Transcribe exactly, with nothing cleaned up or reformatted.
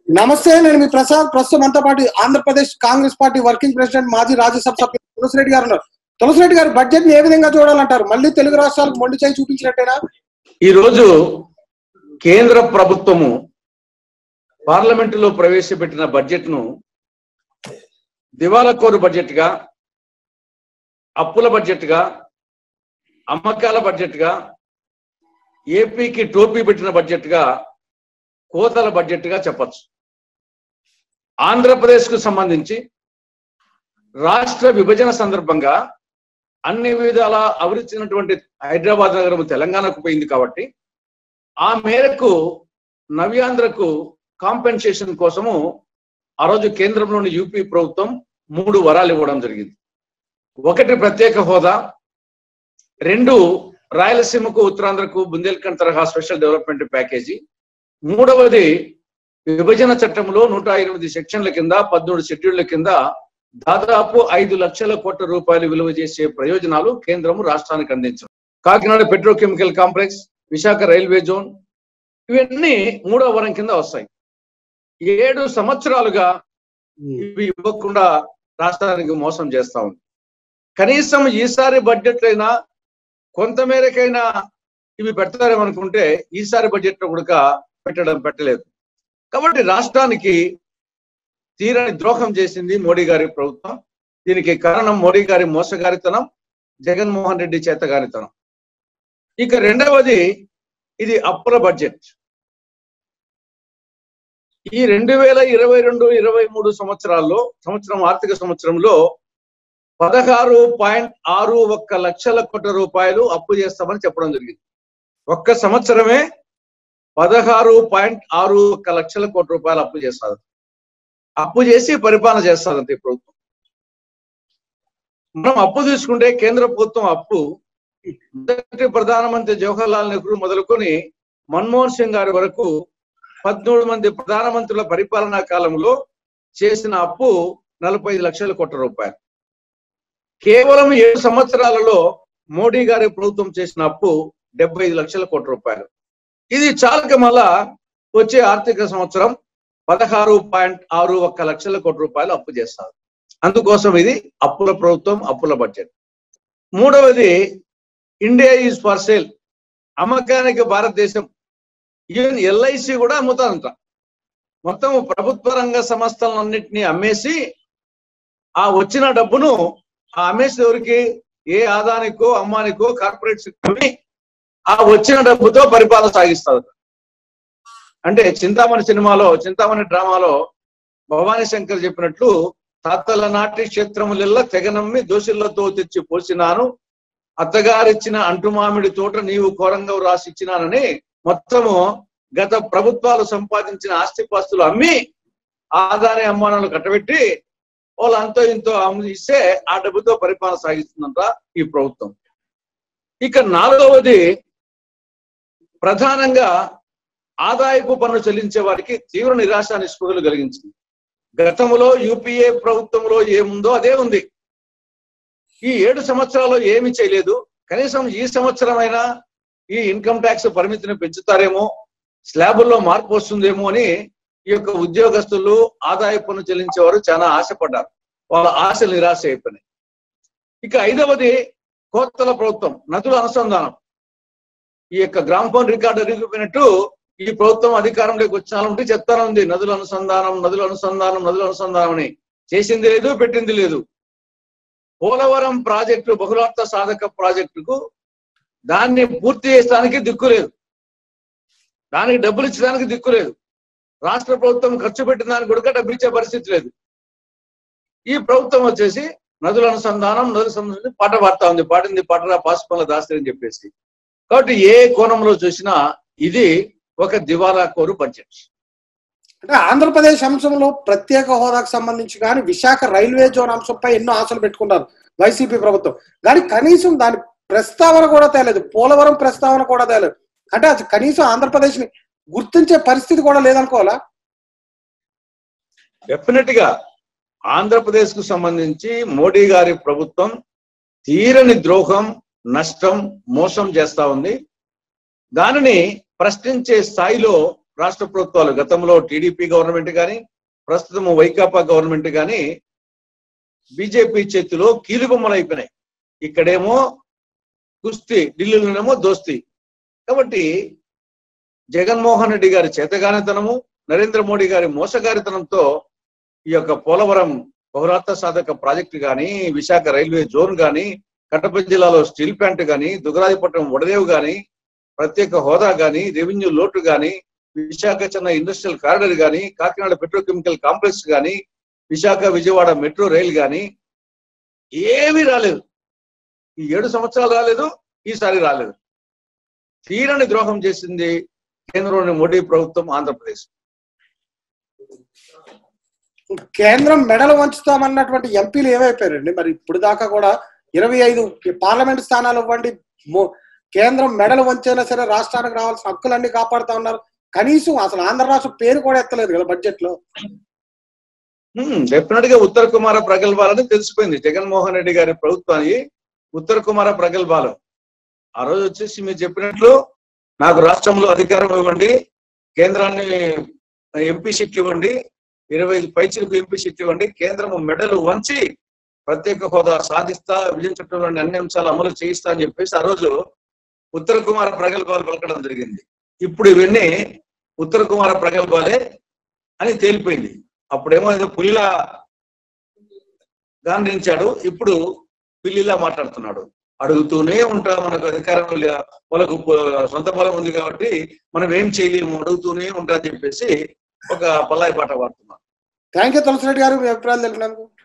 నమస్తే, నేను మీ ప్రసాద్. ప్రస్తుతం అంతా పాటు Andhra Pradesh Congress party working president, మాజీ రాజ్యసభ సభ్యులు తులసి రెడ్డి గారు ఉన్నారు. తులసి రెడ్డి గారు, బడ్జెట్ ని ఏ విధంగా చూడాలంటారు? మళ్ళీ తెలుగు రాష్ట్రాలకు మొండి చేయి చూపించినట్టేనా? ఈ రోజు కేంద్ర ప్రభుత్వము పార్లమెంటులో ప్రవేశపెట్టిన బడ్జెట్ ను దివాలాకోరు బడ్జెట్ గా, అప్పుల బడ్జెట్ గా, అమ్మకాల బడ్జెట్ గా, ఏపీకి టోపీ పెట్టిన బడ్జెట్ గా, కోతల బడ్జెట్ గా చెప్పచ్చు. ఆంధ్రప్రదేశ్ కు సంబంధించి రాష్ట్ర విభజన సందర్భంగా అన్ని విధాల అభివృద్ధినటువంటి హైదరాబాద్ నగరం తెలంగాణకు పోయింది కాబట్టి ఆ మేరకు నవ్యాంధ్రకు కాంపెన్సేషన్ కోసము ఆ రోజు కేంద్రంలోని యూపీ ప్రభుత్వం మూడు వరాలు ఇవ్వడం జరిగింది. ఒకటి ప్రత్యేక హోదా, రెండు రాయలసీమకు ఉత్తరాంధ్రకు బుందేల్ఖండ్ తరహా స్పెషల్ డెవలప్మెంట్ ప్యాకేజీ, మూడవది విభజన చట్టంలో నూట ఎనిమిది సెక్షన్ల కింద పద్మూడు షెడ్యూళ్ల కింద దాదాపు ఐదు లక్షల కోట్ల రూపాయలు విలువ చేసే ప్రయోజనాలు కేంద్రము రాష్ట్రానికి అందించడం. Kakinada petrochemical complex, Visakha railway zone, ఇవన్నీ మూడవ వరం కింద వస్తాయి. ఏడు సంవత్సరాలుగా ఇవి ఇవ్వకుండా రాష్ట్రానికి మోసం చేస్తా ఉంది. కనీసం ఈసారి బడ్జెట్ అయినా కొంతమేరకైనా ఇవి పెడతారేమనుకుంటే ఈసారి బడ్జెట్ లో కూడా పెట్టడం పెట్టలేదు. కాబట్టి రాష్ట్రానికి తీరని ద్రోహం చేసింది మోడీ గారి ప్రభుత్వం. దీనికి కారణం మోడీ గారి మోసగారితనం, జగన్మోహన్ రెడ్డి చేతగారితనం. ఇక రెండవది, ఇది అప్పుల బడ్జెట్. ఈ రెండు వేల ఇరవై రెండు ఇరవై మూడు సంవత్సరాల్లో సంవత్సరం ఆర్థిక సంవత్సరంలో పదహారు పాయింట్ ఆరు ఒక్క లక్షల కోట్ల రూపాయలు అప్పు చేస్తామని చెప్పడం జరిగింది. ఒక్క సంవత్సరమే పదహారు పాయింట్ ఆరు ఒక్క లక్షల కోట్ల రూపాయలు అప్పు చేస్తారు. అప్పు చేసి పరిపాలన చేస్తారంటే ప్రభుత్వం. మనం అప్పు తీసుకుంటే కేంద్ర ప్రభుత్వం అప్పు మొదటి ప్రధానమంత్రి జవహర్లాల్ నెహ్రూ మొదలుకొని మన్మోహన్ సింగ్ గారి వరకు పద్మూడు మంది ప్రధానమంత్రుల పరిపాలనా కాలంలో చేసిన అప్పు నలభై ఐదు లక్షల కోట్ల రూపాయలు. కేవలం ఏడు సంవత్సరాలలో మోడీ గారి ప్రభుత్వం చేసిన అప్పు డెబ్బై ఐదు లక్షల కోట్ల రూపాయలు. ఇది చాలక మళ్ళా వచ్చే ఆర్థిక సంవత్సరం పదహారు పాయింట్ ఆరు ఒక్క లక్షల కోట్ల రూపాయలు అప్పు చేస్తారు. అందుకోసం ఇది అప్పుల ప్రభుత్వం, అప్పుల బడ్జెట్. మూడవది, ఇండియా ఈజ్ ఫర్ సేల్. అమ్మకానికి భారతదేశం, ఈవెన్ ఎల్ఐసి కూడా అమ్ముతారంట. మొత్తం ప్రభుత్వ రంగ సంస్థలన్నింటినీ అమ్మేసి ఆ వచ్చిన డబ్బును ఆ అమ్మేసి ఎవరికి, ఏ ఆదానికో అమ్మానికో కార్పొరేట్స్ ఆ వచ్చిన డబ్బుతో పరిపాలన సాగిస్తారు. అంటే చింతామణి సినిమాలో, చింతామణి డ్రామాలో భవానీ శంకర్ చెప్పినట్లు, తాతల నాటి క్షేత్రములెల్లా తెగనమ్మి దోషులతో తెచ్చి పోసినాను, అత్తగారిచ్చిన అంటుమామిడి తోట నీవు కోరంగం రాసిచ్చినానని మొత్తము గత ప్రభుత్వాలు సంపాదించిన ఆస్తిపాస్తులు అమ్మి ఆదాని అమ్మానాలు కట్టబెట్టి వాళ్ళు అంతో ఇంతో అమ్మి ఇస్తే ఆ డబ్బుతో పరిపాలన సాగిస్తుందంట ఈ ప్రభుత్వం. ఇక నాలుగవది, ప్రధానంగా ఆదాయపు పన్ను చెల్లించే వారికి తీవ్ర నిరాశ నిస్పృహలు కలిగించింది. గతంలో యూపీఏ ప్రభుత్వంలో ఏముందో అదే ఉంది. ఈ ఏడు సంవత్సరాల్లో ఏమి చేయలేదు. కనీసం ఈ సంవత్సరమైనా ఈ ఇన్కమ్ ట్యాక్స్ పరిమితిని పెంచుతారేమో, స్లాబుల్లో మార్పు వస్తుందేమో అని ఈ యొక్క ఉద్యోగస్తులు, ఆదాయ పన్ను చెల్లించేవారు చాలా ఆశపడ్డారు. వాళ్ళ ఆశలు నిరాశ అయిపోయినాయి. ఇక ఐదవది, కోతల ప్రభుత్వం, నదుల అనుసంధానం. ఈ యొక్క గ్రామ్ఫోన్ రికార్డు అరిగిపోయినట్టు ఈ ప్రభుత్వం అధికారంలోకి వచ్చాలంటే చెప్తానే ఉంది, నదుల అనుసంధానం నదుల అనుసంధానం నదుల అనుసంధానం అని. చేసింది లేదు, పెట్టింది లేదు. పోలవరం ప్రాజెక్టు బహుళార్థ సాధక ప్రాజెక్టుకు దాన్ని పూర్తి చేయడానికి దిక్కు లేదు, దానికి డబ్బులు ఇచ్చడానికి దిక్కు లేదు. రాష్ట్ర ప్రభుత్వం ఖర్చు పెట్టిన దానికి కూడా డబ్బులు ఇచ్చే పరిస్థితి లేదు. ఈ ప్రభుత్వం వచ్చేసి నదుల అనుసంధానం నదుల సంబంధించి పాట పాడుతా ఉంది, పాడింది పాటరా పాసుపల్ల దాస్తి అని చెప్పేసి. కాబట్టి ఏ కోణంలో చూసినా ఇది ఒక దివాలా కోరు బడ్జెట్. అంటే ఆంధ్రప్రదేశ్ అంశంలో ప్రత్యేక హోదాకు సంబంధించి కానీ, విశాఖ రైల్వే జోన్ అంశంపై ఎన్నో ఆశలు పెట్టుకున్నారు వైసీపీ ప్రభుత్వం. కానీ కనీసం దాని ప్రస్తావన కూడా తేలేదు, పోలవరం ప్రస్తావన కూడా తేలేదు. అంటే అది కనీసం ఆంధ్రప్రదేశ్ ని గుర్తించే పరిస్థితి కూడా లేదనుకోవాలా? డెఫినెట్ గా ఆంధ్రప్రదేశ్ కు సంబంధించి మోడీ గారి ప్రభుత్వం తీరని ద్రోహం, నష్టం, మోసం చేస్తా ఉంది. దానిని ప్రశ్నించే స్థాయిలో రాష్ట్ర ప్రభుత్వాలు గతంలో టీడీపీ గవర్నమెంట్ కానీ ప్రస్తుతం వైకాపా గవర్నమెంట్ కానీ బీజేపీ చేతిలో కీలుబొమ్మలు అయిపోయినాయి. ఇక్కడేమో కుస్తీ, ఢిల్లీలోనేమో దోస్తీ. కాబట్టి జగన్మోహన్ రెడ్డి గారి చేతగానితనము, నరేంద్ర మోడీ గారి మోసగారితనంతో ఈ యొక్క పోలవరం బహుళార్థ సాధక ప్రాజెక్టు కానీ, విశాఖ రైల్వే జోన్ కానీ, కడప జిల్లాలో స్టీల్ ప్లాంట్ కానీ, దుగరాజపట్నం వడదేవు కానీ, ప్రత్యేక హోదా కానీ, రెవెన్యూ లోటు కానీ, విశాఖ చెన్నై ఇండస్ట్రియల్ కారిడార్ కానీ, కాకినాడ పెట్రోకెమికల్ కాంప్లెక్స్ కానీ, విశాఖ విజయవాడ మెట్రో రైలు కానీ ఏమీ రాలేదు. ఈ ఏడు సంవత్సరాలు రాలేదు, ఈసారి రాలేదు. తీరని ద్రోహం చేసింది కేంద్రంలోని మోడీ ప్రభుత్వం, ఆంధ్రప్రదేశ్. కేంద్రం మెడలు వంచుతామన్నటువంటి ఎంపీలు ఏమైపోయారండి? మరి ఇప్పుడు దాకా కూడా ఇరవై ఐదు పార్లమెంట్ స్థానాలు ఇవ్వండి, కేంద్రం మెడలు వంచైనా సరే రాష్ట్రానికి రావాల్సిన హక్కులన్నీ కాపాడుతా ఉన్నారు. కనీసం అసలు ఆంధ్ర రాష్ట్రం పేరు కూడా ఎత్తలేదు కదా బడ్జెట్ లో. డెఫినెట్ గా ఉత్తర కుమార ప్రగల్భాలని తెలిసిపోయింది జగన్మోహన్ రెడ్డి గారి ప్రభుత్వానికి. ఉత్తర కుమార ప్రగల్భాలు ఆ రోజు వచ్చేసి మీరు చెప్పినట్లు నాకు రాష్ట్రంలో అధికారం ఇవ్వండి, కేంద్రాన్ని ఎంపీ సీట్లు ఇవ్వండి, ఇరవై ఐదు పైచలకు ఎంపీ సీట్లు ఇవ్వండి, కేంద్రం మెడలు వంచి ప్రత్యేక హోదా సాధిస్తా, విజయం చట్టంలోని అన్ని అంశాలు అమలు చేయిస్తా అని చెప్పేసి ఆ రోజు ఉత్తర కుమార ప్రగల్భాలు పలకడం జరిగింది. ఇప్పుడు ఇవన్నీ ఉత్తర కుమార ప్రగల్భాలే అని తేలిపోయింది. అప్పుడేమో ఏదో పులిలా గాంధించాడు, ఇప్పుడు పిల్లిలా మాట్లాడుతున్నాడు. అడుగుతూనే ఉంటా, మనకు అధికారం వాళ్ళకు సొంత బలం ఉంది కాబట్టి మనం ఏం చేయలేము, అడుగుతూనే ఉంటా అని చెప్పేసి ఒక పల్లాయి పాట పాడుతున్నాడు. థ్యాంక్ యూ తులసి రెడ్డి గారు, మీ అభిప్రాయాలు తెలిపినందుకు.